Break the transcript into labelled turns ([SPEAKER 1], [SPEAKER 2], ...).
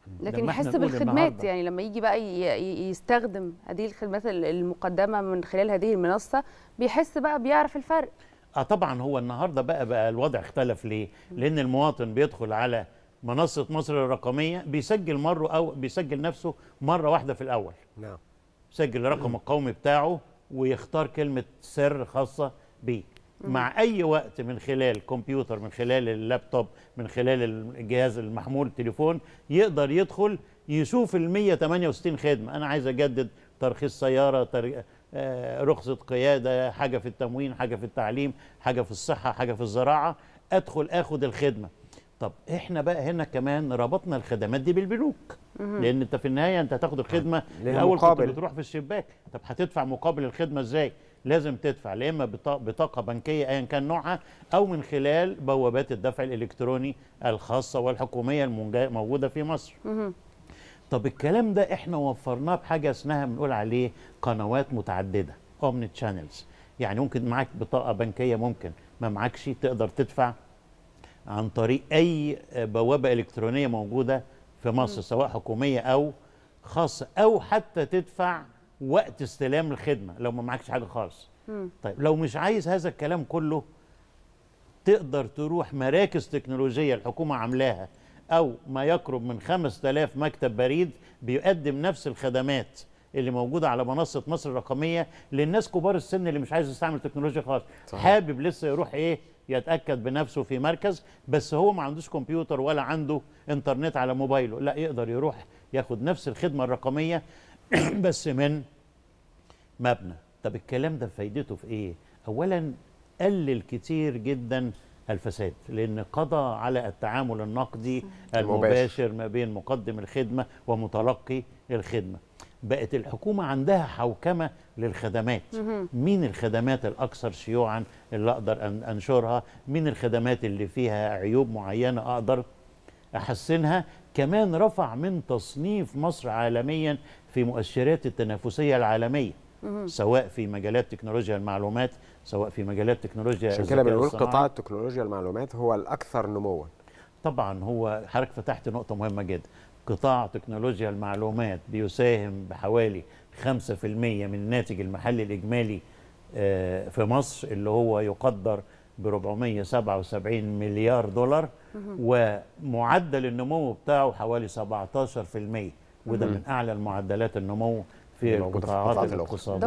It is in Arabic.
[SPEAKER 1] لكن يحس بالخدمات، يعني لما يجي بقى يستخدم هذه الخدمات المقدمة من خلال هذه المنصة بيحس بقى، بيعرف الفرق.
[SPEAKER 2] طبعا هو النهارده بقى الوضع اختلف. ليه؟ لأن المواطن بيدخل على منصة مصر الرقمية، بيسجل مرة أو بيسجل نفسه مرة واحدة في الأول.
[SPEAKER 3] نعم.
[SPEAKER 2] يسجل الرقم القومي بتاعه ويختار كلمة سر خاصة بيه. مع أي وقت من خلال كمبيوتر، من خلال اللابتوب، من خلال الجهاز المحمول التليفون، يقدر يدخل يشوف ال 168 خدمة. أنا عايز أجدد ترخيص سيارة، رخصة قيادة، حاجة في التموين، حاجة في التعليم، حاجة في الصحة، حاجة في الزراعة، أدخل أخد الخدمة. طب إحنا بقى هنا كمان ربطنا الخدمات دي بالبنوك، لأن أنت في النهاية أنت هتاخد الخدمة الأول كنت بتروح في الشباك. طب هتدفع مقابل الخدمة إزاي؟ لازم تدفع يا إما بطاقة بنكية أيا كان نوعها، أو من خلال بوابات الدفع الإلكتروني الخاصة والحكومية الموجودة في مصر. طب الكلام ده احنا وفرناه بحاجه اسمها بنقول عليه قنوات متعدده، اومني تشانلز. يعني ممكن معاك بطاقه بنكيه، ممكن ما معكش تقدر تدفع عن طريق اي بوابه الكترونيه موجوده في مصر، سواء حكوميه او خاصه، او حتى تدفع وقت استلام الخدمه لو ما معكش حاجه خالص. طيب لو مش عايز هذا الكلام كله، تقدر تروح مراكز تكنولوجيه الحكومه عاملاها، أو ما يقرب من 5000 مكتب بريد بيقدم نفس الخدمات اللي موجودة على منصة مصر الرقمية للناس كبار السن اللي مش عايز يستعمل تكنولوجيا خالص. حابب لسه يروح يتأكد بنفسه في مركز، بس هو ما عندوش كمبيوتر ولا عنده انترنت على موبايله، لا يقدر يروح ياخد نفس الخدمة الرقمية بس من مبنى. طب الكلام ده فايدته في ايه؟ أولا قلل كتير جدا الفساد، لأن قضى على التعامل النقدي المباشر ما بين مقدم الخدمة ومتلقي الخدمة. بقت الحكومة عندها حوكمة للخدمات. مين الخدمات الأكثر شيوعا اللي أقدر أنشرها؟ مين الخدمات اللي فيها عيوب معينة أقدر أحسنها؟ كمان رفع من تصنيف مصر عالميا في مؤشرات التنافسية العالمية، سواء في مجالات تكنولوجيا المعلومات، سواء في مجالات تكنولوجيا
[SPEAKER 3] عشان كده بنقول قطاع التكنولوجيا المعلومات هو الأكثر نموا.
[SPEAKER 2] طبعا هو حضرتك فتحت نقطة مهمة جدا. قطاع تكنولوجيا المعلومات بيساهم بحوالي 5% من الناتج المحلي الإجمالي في مصر، اللي هو يقدر ب 477 مليار دولار، ومعدل النمو بتاعه حوالي 17%، وده من أعلى المعدلات النمو في القطاعات الاقتصادية.